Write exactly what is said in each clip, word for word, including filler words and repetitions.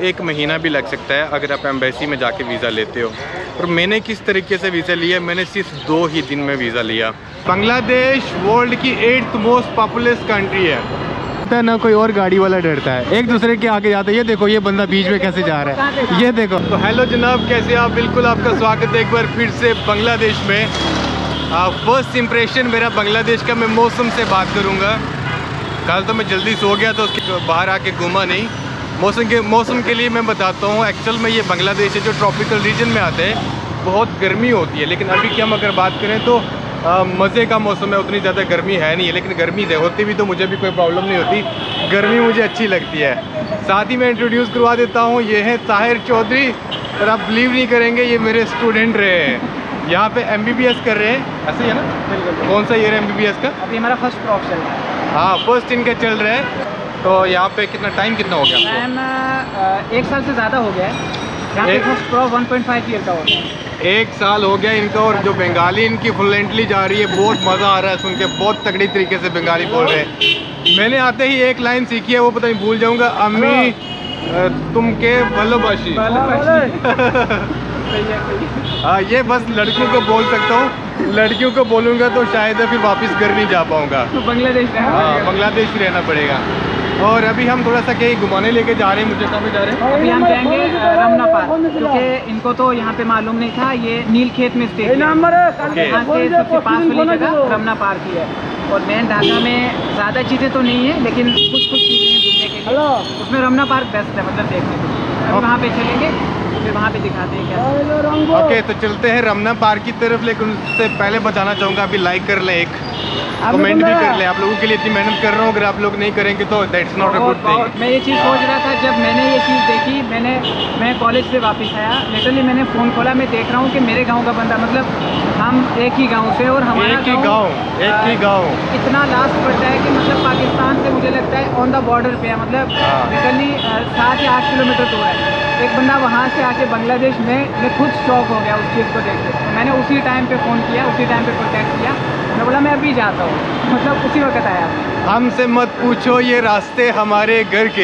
एक महीना भी लग सकता है अगर आप एम्बेसी में जाके वीज़ा लेते हो। और मैंने किस तरीके से वीज़ा लिया, मैंने सिर्फ दो ही दिन में वीज़ा लिया। बांग्लादेश वर्ल्ड की एट्थ मोस्ट पॉपुलस कंट्री है ना, कोई और गाड़ी वाला डरता है, एक दूसरे के आगे जाते हैं। ये देखो ये बंदा बीच में कैसे जा रहा है, ये देखो। तो हेलो जनाब, कैसे आप? बिल्कुल आपका स्वागत है एक बार फिर से बांग्लादेश में। फर्स्ट इम्प्रेशन मेरा बांग्लादेश का, मैं मौसम से बात करूँगा। कल तो मैं जल्दी सो गया तो उसके बाहर आके घूमा नहीं। मौसम के मौसम के लिए मैं बताता हूँ। एक्चुअल में ये बांग्लादेश है जो ट्रॉपिकल रीजन में आते हैं, बहुत गर्मी होती है। लेकिन अभी की हम अगर बात करें तो मज़े का मौसम है, उतनी ज़्यादा गर्मी है नहीं है। लेकिन गर्मी होती भी तो मुझे भी कोई प्रॉब्लम नहीं होती, गर्मी मुझे अच्छी लगती है। साथ ही मैं इंट्रोड्यूस करवा देता हूँ, ये है ताहिर चौधरी। और आप बिलीव नहीं करेंगे, ये मेरे स्टूडेंट रहे हैं, यहाँ पे एम बी बी एस कर रहे हैं। ऐसे ही है ना? बिल्कुल। कौन सा ईयर है एम बी बी एस का? अभी हमारा फर्स्ट क्रॉप चल रहा है। हाँ, फर्स्ट इनका चल रहा है। तो यहाँ पे कितना टाइम कितना हो गया? टाइम एक साल से ज़्यादा हो गया है। यहाँ पे first crop one point five year का हो गया। एक साल हो गया इनका। और जो बंगाली इनकी फ्लुएंटली जा रही है, बहुत मज़ा आ रहा है सुन के, बहुत तगड़ी तरीके से बंगाली बोल रहे हैं। मैंने आते ही एक लाइन सीखी है, वो पता नहीं भूल जाऊंगा। अम्मी तुम के भालोबाशी। हाँ, ये बस लड़कियों को बोल सकता हूँ, लड़कियों को बोलूँगा तो शायद फिर वापस घर नहीं जा पाऊँगा। तो बांग्लादेश, हाँ बांग्लादेश ही रहना पड़ेगा। और अभी हम थोड़ा सा कहीं घुमाने लेके जा रहे हैं। मुझे कहाँ पे जा रहे हैं? अभी हम जाएंगे रमना पार्क, क्योंकि इनको तो यहाँ पे मालूम नहीं था। ये नील खेत में स्टे है, यहाँ से सबसे पास वाली जगह रमना पार्क ही है। और मेन ढाका में ज़्यादा चीज़ें तो नहीं है, लेकिन कुछ कुछ चीज़ें हैं घूमने के लिए। उसमें रमना पार्क बेस्ट है, मतलब देखने के लिए। वहाँ पे चलेंगे, फिर वहाँ पे दिखाते हैं क्या। ओके, तो चलते हैं रमना पार्क की तरफ। लेकिन उससे पहले बताना चाहूँगा, अभी लाइक कर लें, एक कमेंट भी कर ले। आप लोगों के लिए इतनी मेहनत कर रहा हूँ, अगर आप लोग नहीं करेंगे तो that's not a good thing. मैं ये चीज़ सोच रहा था जब मैंने ये चीज़ देखी। मैंने मैं कॉलेज से वापस आया, लिटरली मैंने फ़ोन खोला, मैं देख रहा हूँ कि मेरे गांव का बंदा, मतलब हम एक ही गांव से, और हमारा एक ही गांव एक ही गांव इतना लास्ट पड़ता है कि मतलब पाकिस्तान से मुझे लगता है ऑन द बॉर्डर पे है, मतलब लिटरली सात या आठ किलोमीटर दूर है। एक बंदा वहाँ से आके बांग्लादेश में, मैं खुद शॉक हो गया उस चीज़ को देख के। तो मैंने उसी टाइम पे फ़ोन किया, उसी टाइम पे कॉन्टैक्ट किया। मैं बोला मैं अभी जाता हूँ, मतलब उसी वक्त आया। हमसे मत पूछो ये रास्ते हमारे घर के,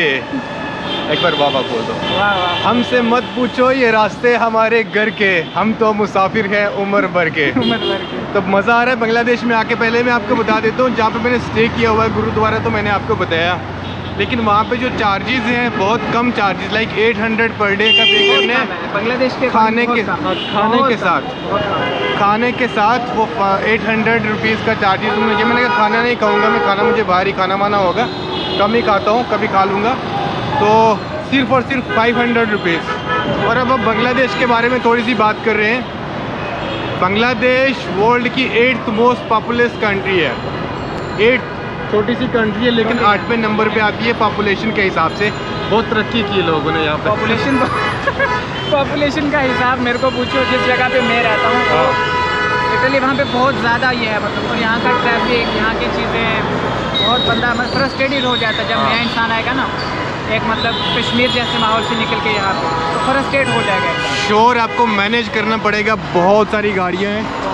एक बार वाह वाह बोल दो। वाह वाह। हमसे मत पूछो ये रास्ते हमारे घर के, हम तो मुसाफिर हैं उम्र भर के। उम्र भर के। तो मज़ा आ रहा है बांग्लादेश में आके। पहले मैं आपको बता देता हूँ, जहाँ पे मैंने स्टे किया हुआ है गुरुद्वारा, तो मैंने आपको बताया। लेकिन वहाँ पे जो चार्जेस हैं बहुत कम चार्जेस, लाइक आठ सौ पर डे का पे करने हैं बांग्लादेश के खाने के खाने के साथ खाने के साथ वो आठ सौ रुपीज़ का चार्जेस। मुझे मैंने कहा खाना नहीं खाऊंगा मैं, खाना मुझे बाहर ही खाना वाना होगा, कम ही खाता हूँ, कभी खा लूँगा। तो सिर्फ और सिर्फ फाइव हंड्रेड रुपीज़। और अब अब बांग्लादेश के बारे में थोड़ी सी बात कर रहे हैं। बांग्लादेश वर्ल्ड की एट्थ मोस्ट पॉपुलस कंट्री है। एट्थ, छोटी सी कंट्री है लेकिन आठवें नंबर पे आती है पॉपुलेशन के हिसाब से। बहुत तरक्की की लोगों ने यहाँ पे। पॉपुलेशन पॉपुलेशन का हिसाब मेरे को पूछो, जिस जगह पे मैं रहता हूँ तो लिटरली वहाँ पे बहुत ज़्यादा ये है, मतलब। और यहाँ का ट्रैफिक, यहाँ की चीज़ें, बहुत बंदा फ्रस्ट्रेटेड हो जाता है जब नया इंसान आएगा ना, एक मतलब कश्मीर जैसे माहौल से निकल के यहाँ पे, तो फ्रस्ट्रेट हो जाएगा। शोर आपको मैनेज करना पड़ेगा, बहुत सारी गाड़ियाँ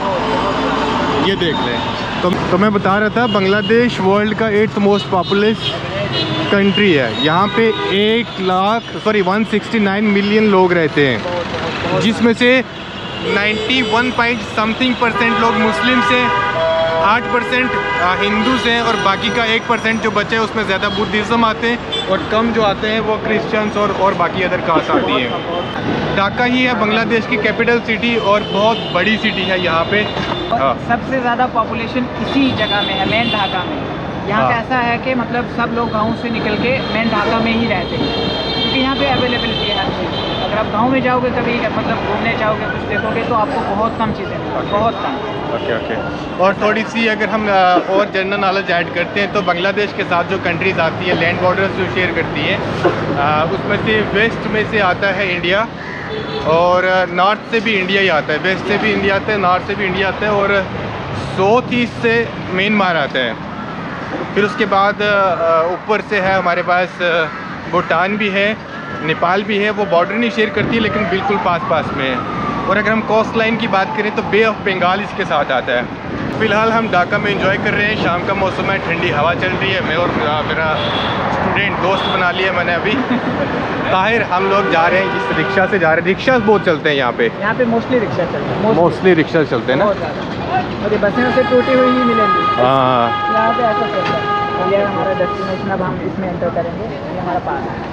हैं, ये देख लें। तो, तो मैं बता रहा था, बांग्लादेश वर्ल्ड का एट्थ मोस्ट पॉपुलस कंट्री है। यहाँ पे एक lakh sorry one sixty nine million लोग रहते हैं, जिसमें से इक्यानवे पॉइंट समथिंग परसेंट लोग मुस्लिम से, आठ परसेंट हिंदू से, और बाकी का एक परसेंट जो बचे हैं उसमें ज़्यादा बुद्धिज़्म आते हैं, और कम जो आते हैं वो क्रिश्चियंस और और बाकी अदर कास्ट आती हैं। ढाका ही है बांग्लादेश की कैपिटल सिटी, और बहुत बड़ी सिटी है यहाँ पे। हाँ। सबसे ज़्यादा पॉपुलेशन इसी जगह में है, मेन ढाका में। यहाँ पे ऐसा है कि मतलब सब लोग गाँव से निकल के मेन ढाका में ही रहते हैं, क्योंकि यहाँ पे अवेलेबिलिटी है हर चीज़। अगर आप गांव में जाओगे कभी, मतलब घूमने जाओगे, कुछ देखोगे, तो आपको बहुत कम चीज़ें मिलेंगी, बहुत कम। Okay okay. और थोड़ी सी अगर हम और जनरल नॉलेज ऐड करते हैं तो बांग्लादेश के साथ जो कंट्रीज़ आती है, लैंड बॉर्डर्स जो शेयर करती है, उसमें से वेस्ट में से आता है इंडिया, और नॉर्थ से भी इंडिया ही आता है। वेस्ट से भी इंडिया आता है, नॉर्थ से भी इंडिया आता है, और साउथ ईस्ट से म्यांमार आता है। फिर उसके बाद ऊपर से है हमारे पास भूटान भी है, नेपाल भी है। वो बॉर्डर नहीं शेयर करती है लेकिन बिल्कुल पास पास में है। और अगर हम कोस्ट लाइन की बात करें तो बे ऑफ बंगाल इसके साथ आता है। फिलहाल हम ढाका में एंजॉय कर रहे हैं, शाम का मौसम है, ठंडी हवा चल रही है। मैं और मेरा स्टूडेंट दोस्त बना लिया मैंने अभी ताहिर। हम लोग जा रहे हैं इस रिक्शा से जा रहे हैं। रिक्शा बहुत चलते हैं यहाँ पे यहाँ पे मोस्टली रिक्शा चलते हैं, मोस्टली रिक्शा चलते हैं ना, और ये बसें से टूटी हुई ही मिलेंगी। हाँ यहाँ पे ऐसा चलता है। ये हमारा डेस्टिनेशन, अब हम इसमें एंटर करेंगे, ये हमारा पार्क है।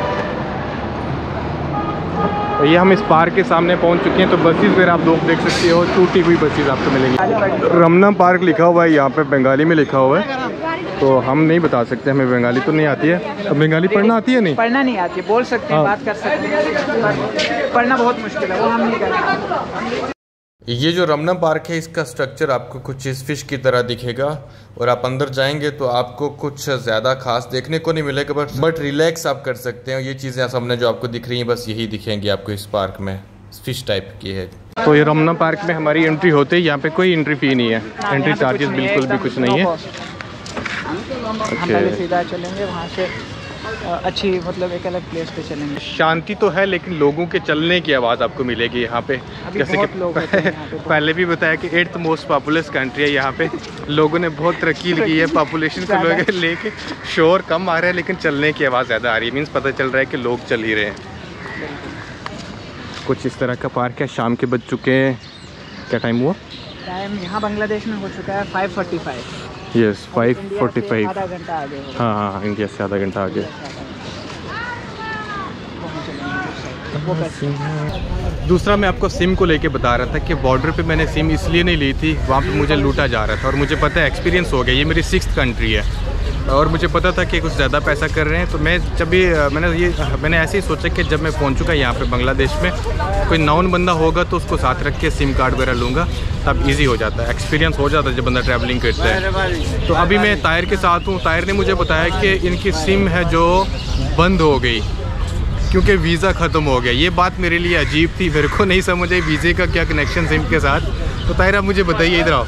ये हम इस पार्क के सामने पहुंच चुके हैं। तो बसेस फिर आप लोग देख सकते हो, टूटी हुई बसेस आपको मिलेंगी। रमना पार्क लिखा हुआ है यहाँ पे, बंगाली में लिखा हुआ है, तो हम नहीं बता सकते, हमें बंगाली तो नहीं आती है। अब बंगाली पढ़ना आती है? नहीं पढ़ना नहीं आती, बोल सकते हैं, बात कर सकते हैं, पढ़ना बहुत मुश्किल है, वो हम नहीं करते। ये जो रमना पार्क है, इसका स्ट्रक्चर आपको कुछ इस फिश की तरह दिखेगा, और आप अंदर जाएंगे तो आपको कुछ ज़्यादा खास देखने को नहीं मिलेगा, बट बट रिलैक्स आप कर सकते हैं। ये चीज़ें सामने जो आपको दिख रही हैं, बस यही दिखेंगी आपको इस पार्क में, फिश टाइप की है। तो ये रमना पार्क में हमारी एंट्री होते ही यहाँ पे कोई एंट्री फी नहीं है, एंट्री चार्जेस बिल्कुल भी कुछ नहीं है। हम पहले सीधा चलेंगे वहाँ से, अच्छी मतलब एक अलग प्लेस पे चलेंगे। शांति तो है, लेकिन लोगों के चलने की आवाज़ आपको मिलेगी यहाँ पे। जैसे कि लोग पहले भी बताया कि एट्थ मोस्ट पॉपुलस कंट्री है यहाँ पे, लोगों ने बहुत तरक्की की है, पॉपुलेशन को लोग लेके शोर कम आ रहा है, लेकिन चलने की आवाज़ ज़्यादा आ रही है। मीन्स पता चल रहा है कि लोग चल ही रहे हैं। कुछ इस तरह का पार्क है। शाम के बज चुके हैं, क्या टाइम हुआ? टाइम यहाँ बांग्लादेश में हो चुका है five forty five. Yes, five forty five. आधा घंटा आगे। हाँ हाँ, इंडिया से आधा घंटा आगे। दूसरा मैं आपको सिम को लेके बता रहा था कि बॉर्डर पे मैंने सिम इसलिए नहीं ली थी, वहाँ पे मुझे लूटा जा रहा था, और मुझे पता है, एक्सपीरियंस हो गया। ये मेरी सिक्स्थ कंट्री है, और मुझे पता था कि कुछ ज़्यादा पैसा कर रहे हैं। तो मैं जब भी मैंने ये मैंने ऐसे ही सोचा कि जब मैं पहुँचूँगा यहाँ पे बांग्लादेश में, कोई नॉन बंदा होगा तो उसको साथ रख के सिम कार्ड वगैरह लूँगा, तब इजी हो जाता है, एक्सपीरियंस हो जाता है जब बंदा ट्रैवलिंग करता है। तो अभी मैं ताहिर के साथ हूँ। ताहिर ने मुझे बताया कि इनकी सिम है जो बंद हो गई क्योंकि वीज़ा ख़त्म हो गया। ये बात मेरे लिए अजीब थी, मेरे को नहीं समझ आई वीज़े का क्या कनेक्शन सिम के साथ। तो ताहिर आप मुझे बताइए, इधर आओ,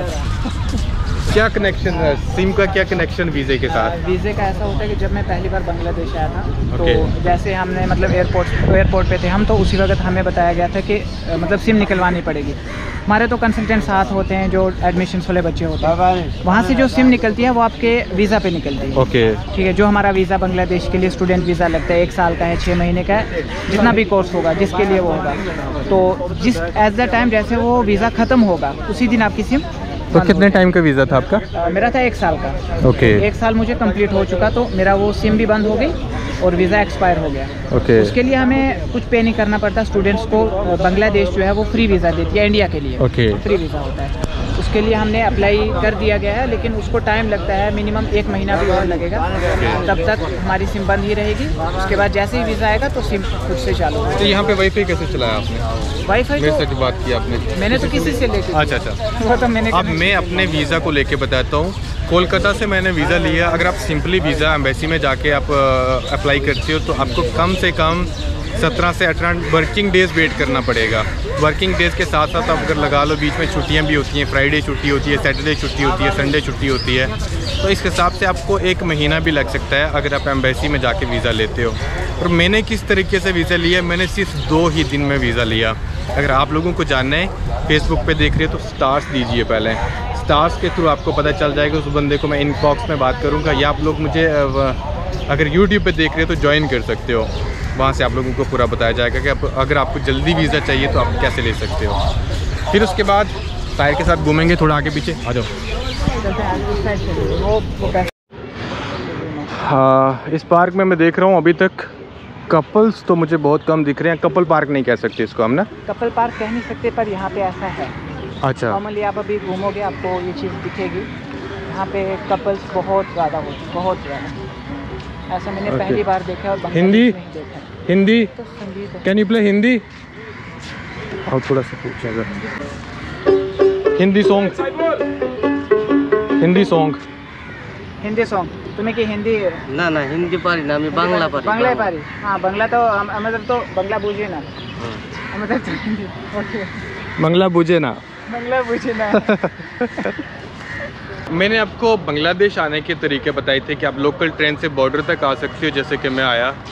क्या कनेक्शन है सिम का, क्या कनेक्शन वीज़े के साथ? वीज़े का ऐसा होता है कि जब मैं पहली बार बांग्लादेश आया था, तो जैसे हमने मतलब एयरपोर्ट एयरपोर्ट पे थे हम, तो उसी वक्त हमें बताया गया था कि मतलब सिम निकलवानी पड़ेगी। हमारे तो कंसल्टेंट साथ होते हैं, जो एडमिशन वाले बच्चे होते हैं, वहाँ से जो सिम निकलती है वो आपके वीज़ा पे निकलती है। ओके, ठीक है। जो हमारा वीज़ा बांग्लादेश के लिए स्टूडेंट वीज़ा लगता है, एक साल का है, छः महीने का है, जितना भी कोर्स होगा जिसके लिए वो होगा, तो जिस एट द टाइम जैसे वो वीज़ा ख़त्म होगा उसी दिन आपकी सिम। तो कितने टाइम का वीज़ा था आपका? आ, मेरा था एक साल का। ओके, एक साल मुझे कंप्लीट हो चुका, तो मेरा वो सिम भी बंद हो गई और वीज़ा एक्सपायर हो गया। ओके, उसके लिए हमें कुछ पे नहीं करना पड़ता। स्टूडेंट्स को बांग्लादेश जो है वो फ्री वीज़ा देती है, इंडिया के लिए। ओके, फ्री वीज़ा होता है, उसके लिए हमने अप्लाई कर दिया गया है, लेकिन उसको टाइम लगता है, मिनिमम एक महीना भी और लगेगा। तब तक हमारी सिम बंद ही रहेगी। उसके बाद जैसे ही वीज़ा आएगा तो सिम खुद से चालू होगा। तो यहाँ पे वाईफाई कैसे चलाया आपने? वाईफाई मेरे से जो बात की आपने? मैंने तो किसी से लेके। अच्छा अच्छा, वो तो मैंने। अब मैं अपने वीज़ा को लेके बताता हूँ। कोलकाता से मैंने वीज़ा लिया। अगर आप सिंपली वीज़ा एम्बेसी में जाके आप अप्लाई करते हो तो आपको कम से कम सत्रह से अठारह वर्किंग डेज़ वेट करना पड़ेगा। वर्किंग डेज़ के साथ साथ आप अगर लगा लो, बीच में छुट्टियां भी होती हैं, फ्राइडे छुट्टी होती है, सैटरडे छुट्टी होती है, संडे छुट्टी होती है, तो इस हिसाब से आपको एक महीना भी लग सकता है अगर आप एम्बेसी में जाके वीज़ा लेते हो। और मैंने किस तरीके से वीज़ा लिया, मैंने सिर्फ दो ही दिन में वीज़ा लिया। अगर आप लोगों को जानना है, फेसबुक पर देख रहे हो तो स्टार्स दीजिए पहले, स्टार्स के थ्रू आपको पता चल जाएगा उस बंदे को मैं इनबॉक्स में बात करूँगा, या आप लोग मुझे अगर यूट्यूब पे देख रहे हो तो ज्वाइन कर सकते हो। वहाँ से आप लोगों को पूरा बताया जाएगा कि आप, अगर आपको जल्दी वीज़ा चाहिए तो आप कैसे ले सकते हो। फिर उसके बाद ताहिर के साथ घूमेंगे थोड़ा आगे पीछे, आ जाओ। हाँ, इस पार्क में मैं देख रहा हूँ अभी तक कपल्स तो मुझे बहुत कम दिख रहे हैं। कपल पार्क नहीं कह सकते इसको हम ना, कपल पार्क कह नहीं सकते, पर यहाँ पे ऐसा है। अच्छा, नॉर्मली आप अभी घूमोगे आपको ये चीज़ दिखेगी, यहाँ पे कपल्स बहुत ज़्यादा होते हैं, बहुत ज़्यादा। ऐसा मैंने okay. पहली बार देखा और हिंदी देखा। हिंदी तो संगीत कैन यू प्ले हिंदी? और थोड़ा सा पूछेगा Hindi song, Hindi song, Hindi song तुम्हें कि हिंदी ना ना हिंदी पारी ना, मैं बांग्ला पारी। बांग्ला पारी, हाँ बांग्ला तो हमारे तो बांग्ला बुझे ना, हमारे तो हिंदी ओके, बांग्ला बुझे ना, बांग्ला बुझे ना। मैंने आपको बांग्लादेश आने के तरीके बताए थे कि आप लोकल ट्रेन से बॉर्डर तक आ सकते हो, जैसे कि मैं आया।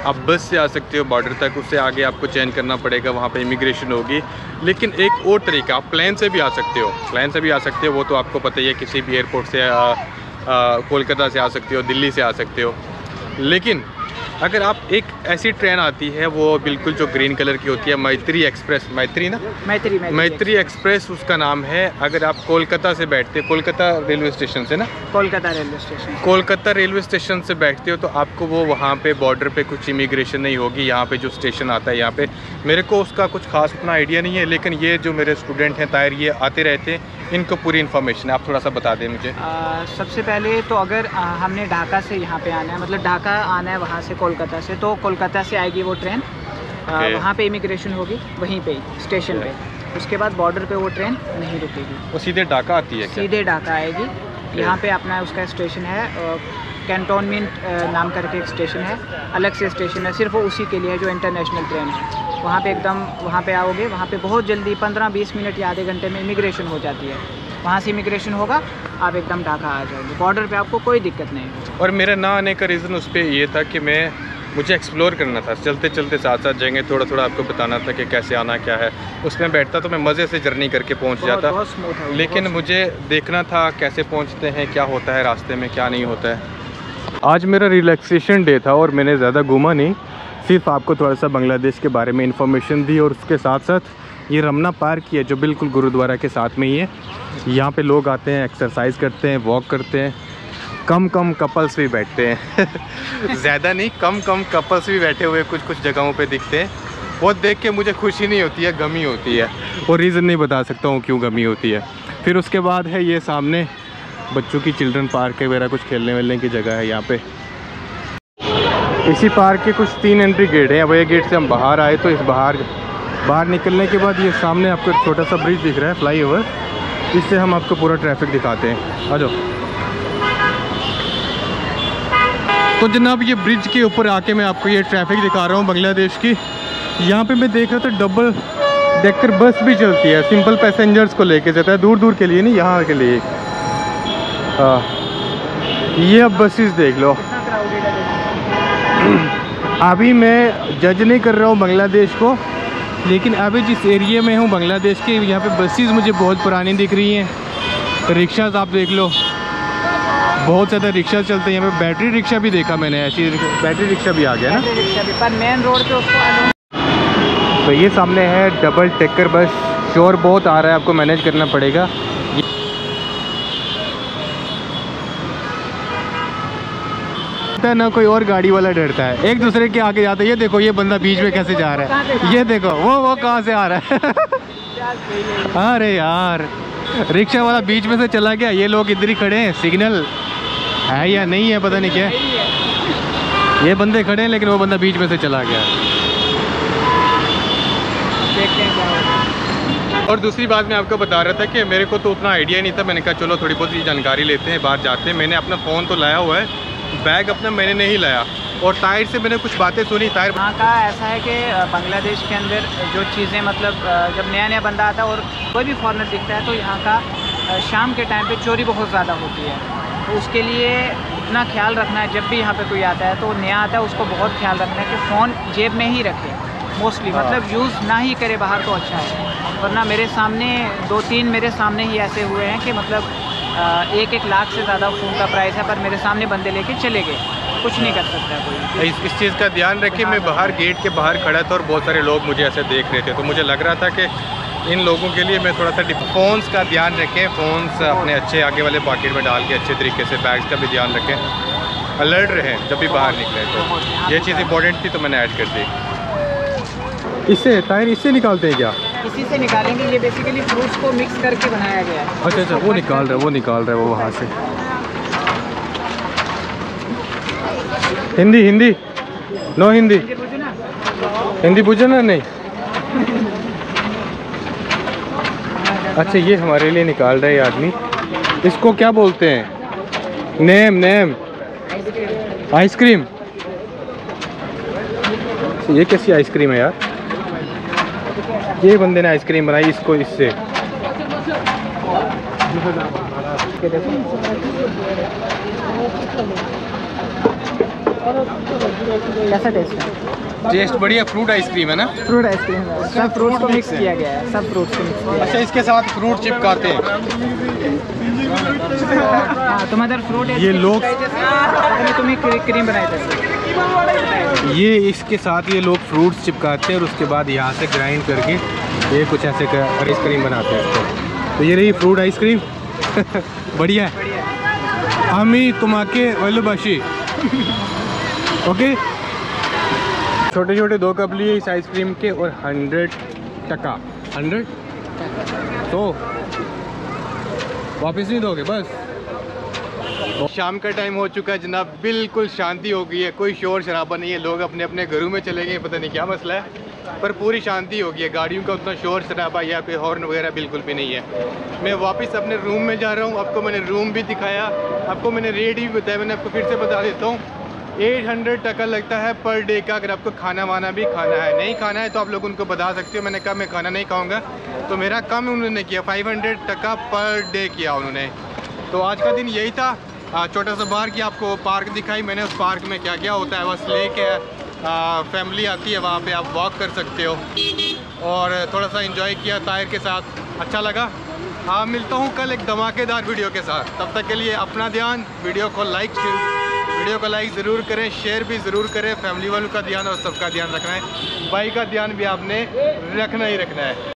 आप बस से आ सकते हो बॉर्डर तक, उससे आगे आपको चेंज करना पड़ेगा, वहाँ पे इमिग्रेशन होगी। लेकिन एक और तरीका, आप प्लेन से भी आ सकते हो, प्लेन से भी आ सकते हो, वो तो आपको पता ही है, किसी भी एयरपोर्ट से कोलकाता से आ सकते हो, दिल्ली से आ सकते हो। लेकिन अगर आप एक ऐसी ट्रेन आती है वो बिल्कुल जो ग्रीन कलर की होती है, मैत्री एक्सप्रेस, मैत्री ना मैत्री मैत्री एक्सप्रेस उसका नाम है। अगर आप कोलकाता से बैठते हो, कोलकाता रेलवे स्टेशन से ना, Kolkata railway station Kolkata railway station से बैठते हो तो आपको वो वहाँ पे बॉर्डर पे कुछ इमिग्रेशन नहीं होगी। यहाँ पे जो स्टेशन आता है, यहाँ पे मेरे को उसका कुछ खास उतना आइडिया नहीं है, लेकिन ये जो मेरे स्टूडेंट हैं ताहिर, ये आते रहते हैं, इनको पूरी इन्फॉर्मेशन है। आप थोड़ा सा बता दें मुझे। आ, सबसे पहले तो अगर आ, हमने ढाका से यहाँ पे आना है, मतलब ढाका आना है वहाँ से कोलकाता से, तो कोलकाता से आएगी वो ट्रेन, okay. वहाँ पे इमिग्रेशन होगी वहीं पे स्टेशन पे। उसके बाद बॉर्डर पे वो ट्रेन नहीं रुकेगी, वो सीधे ढाका आती है? सीधे ढाका आएगी। okay. यहाँ पे अपना उसका स्टेशन है, कैंटोनमेंट नाम करके एक स्टेशन है, अलग से स्टेशन है, सिर्फ वो उसी के लिए है जो इंटरनेशनल ट्रेन है। वहाँ पे एकदम वहाँ पे आओगे, वहाँ पे बहुत जल्दी पंद्रह बीस मिनट या आधे घंटे में इमिग्रेशन हो जाती है। वहाँ से इमिग्रेशन होगा, आप एकदम ढाका आ जाओगे, बॉर्डर पे आपको कोई दिक्कत नहीं है। और मेरा ना आने का रीज़न उस पर ये था कि मैं मुझे एक्सप्लोर करना था, चलते चलते साथ साथ जाएंगे, थोड़ा थोड़ा आपको बताना था कि कैसे आना क्या है। उसमें बैठता तो मैं मज़े से जर्नी करके पहुँच जाता, बहुत स्मूथ है, लेकिन मुझे देखना था कैसे पहुँचते हैं, क्या होता है रास्ते में, क्या नहीं होता है। आज मेरा रिलैक्सेशन डे था और मैंने ज़्यादा घूमा नहीं, सिर्फ आपको थोड़ा सा बांग्लादेश के बारे में इन्फॉर्मेशन दी। और उसके साथ साथ ये रमना पार्क ही है जो बिल्कुल गुरुद्वारा के साथ में ही है। यहाँ पे लोग आते हैं, एक्सरसाइज करते हैं, वॉक करते हैं, कम कम कपल्स भी बैठते हैं ज़्यादा नहीं, कम कम कपल्स भी बैठे हुए कुछ कुछ जगहों पे दिखते हैं। वो देख के मुझे खुशी नहीं होती है, गमी होती है, और रीज़न नहीं बता सकता हूँ क्यों गमी होती है। फिर उसके बाद है ये सामने बच्चों की चिल्ड्रन पार्क वगैरह कुछ खेलने वेलने की जगह है यहाँ पे। इसी पार्क के कुछ तीन एंट्री गेट हैं। अब ये गेट से हम बाहर आए तो इस बाहर बाहर निकलने के बाद ये सामने आपको एक छोटा सा ब्रिज दिख रहा है, फ्लाईओवर, इससे हम आपको पूरा ट्रैफिक दिखाते हैं। आ जाओ। तो जनाब ये ब्रिज के ऊपर आके मैं आपको ये ट्रैफिक दिखा रहा हूँ बांग्लादेश की। यहाँ पे मैं देख रहा था डबल डेकर बस भी चलती है, सिंपल पैसेंजर्स को लेके जाता है, दूर दूर के लिए नहीं, यहाँ के लिए। हाँ, ये अब बसेस देख लो। अभी मैं जज नहीं कर रहा हूँ बांग्लादेश को, लेकिन अभी जिस एरिया में हूँ बांग्लादेश के, यहाँ पे बसेस मुझे बहुत पुरानी दिख रही हैं। रिक्शाज आप देख लो, बहुत ज़्यादा रिक्शा चलते हैं यहाँ पे। बैटरी रिक्शा भी देखा मैंने, ऐसी बैटरी रिक्शा भी आ गया ना, पर मेन रोड पे उसको। तो ये सामने है डबल टेकर बस। शोर बहुत आ रहा है, आपको मैनेज करना पड़ेगा। ना कोई और गाड़ी वाला डरता है, एक दूसरे के आगे जाते हैं। ये देखो ये बंदा बीच में कैसे जा रहा है, ये देखो वो वो कहाँ से आ रहा है अरे यार, रिक्शा वाला बीच में से चला गया, ये लोग इधर ही खड़े हैं। सिग्नल है या नहीं है पता नहीं क्या, ये बंदे खड़े हैं लेकिन वो बंदा बीच में से चला गया। और दूसरी बात मैं आपको बता रहा था कि मेरे को तो उतना आइडिया नहीं था, मैंने कहा चलो थोड़ी बहुत ही जानकारी लेते हैं, बाहर जाते हैं। मैंने अपना फ़ोन तो लाया हुआ है, बैग अपना मैंने नहीं लाया। और ताहिर से मैंने कुछ बातें सुनी। ताहिर वहाँ का ऐसा है कि बांग्लादेश के अंदर जो चीज़ें, मतलब जब नया नया बंदा आता है और कोई भी फॉरेनर दिखता है तो यहाँ का शाम के टाइम पे चोरी बहुत ज़्यादा होती है। तो उसके लिए इतना ख्याल रखना है, जब भी यहाँ पे कोई आता है तो नया आता है उसको बहुत ख्याल रखना है कि फ़ोन जेब में ही रखे मोस्टली, मतलब यूज़ ना ही करे बाहर तो अच्छा है। वरना मेरे सामने दो तीन मेरे सामने ही ऐसे हुए हैं कि मतलब एक एक लाख से ज़्यादा फ़ोन का प्राइस है, पर मेरे सामने बंदे लेके चले गए, कुछ नहीं कर सकता कोई। इस, इस चीज़ का ध्यान रखिए। मैं बाहर गेट के बाहर खड़ा था और बहुत सारे लोग मुझे ऐसे देख रहे थे, तो मुझे लग रहा था कि इन लोगों के लिए मैं थोड़ा सा फ़ोन्स का ध्यान रखें, फ़ोन्स अपने अच्छे आगे वाले पॉकेट में डाल के अच्छे तरीके से, बैग्स का भी ध्यान रखें, अलर्ट रहें जब भी बाहर निकले। तो ये चीज़ इंपॉर्टेंट थी तो मैंने ऐड कर दी। इससे ताहिर इससे निकालते हैं क्या? इसी से निकालेंगे। ये बेसिकली फ्रूट्स को मिक्स करके बनाया गया है। अच्छा अच्छा, वो निकाल रहा है वो निकाल रहा है वो वहाँ से। हिंदी हिंदी नो हिंदी हिंदी पूछो ना। नहीं अच्छा, ये हमारे लिए निकाल रहा है ये आदमी। इसको क्या बोलते हैं? Name name ice cream. ये कैसी आइसक्रीम है यार? ये बंदे ने आइसक्रीम बनाई इसको इससे। कैसा टेस्ट है? टेस्ट बढ़िया, फ्रूट आइसक्रीम है ना? फ्रूट आइसक्रीम है, सब फ्रूट्स को मिक्स किया गया है, सब फ्रूट्स को मिक्स किया अच्छा, इसके साथ फ्रूट चिपकाते हैं। हाँ, तुम अदर फ्रूट ये लोग तुम्हें क्रीम बनाए थे, ये इसके साथ ये लोग फ्रूट्स चिपकाते हैं और उसके बाद यहाँ से ग्राइंड करके ये कुछ ऐसे आइसक्रीम बनाते हैं इसको। तो ये रही फ्रूट आइसक्रीम। बढ़िया है। हमी तुम्हाके वलबाशी। ओके, छोटे छोटे दो कप लिए इस आइसक्रीम के और हंड्रेड टका हंड्रेड तो वापस नहीं दोगे बस? शाम का टाइम हो चुका है जनाब, बिल्कुल शांति हो गई है, कोई शोर शराबा नहीं है, लोग अपने अपने घरों में चले गए, पता नहीं क्या मसला है, पर पूरी शांति हो गई है। गाड़ियों का उतना शोर शराबा या कोई हॉर्न वगैरह बिल्कुल भी नहीं है। मैं वापस अपने रूम में जा रहा हूँ। आपको मैंने रूम भी दिखाया, आपको मैंने रेट भी बताया, मैंने आपको फिर से बता देता हूँ। एट हंड्रेड टका लगता है पर डे का। अगर आपको खाना वाना भी खाना है, नहीं खाना है तो आप लोग उनको बता सकते हो। मैंने कहा मैं खाना नहीं खाऊंगा, तो मेरा कम उन्होंने किया, फाइव हंड्रेड टका पर डे किया उन्होंने। तो आज का दिन यही था। छोटा सा बाहर की आपको पार्क दिखाई मैंने। उस पार्क में क्या क्या होता है, बस लेक है, आ, फैमिली आती है, वहाँ पे आप वॉक कर सकते हो, और थोड़ा सा एंजॉय किया ताहिर के साथ, अच्छा लगा। हाँ, मिलता हूँ कल एक धमाकेदार वीडियो के साथ। तब तक के लिए अपना ध्यान, वीडियो को लाइक वीडियो को लाइक ज़रूर करें, शेयर भी ज़रूर करें। फैमिली वालों का ध्यान और सबका ध्यान रखना है, भाई का ध्यान भी आपने रखना ही रखना है।